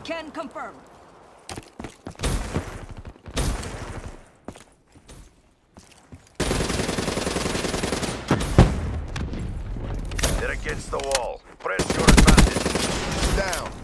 Can confirm. They're against the wall. Press your advantage. Down.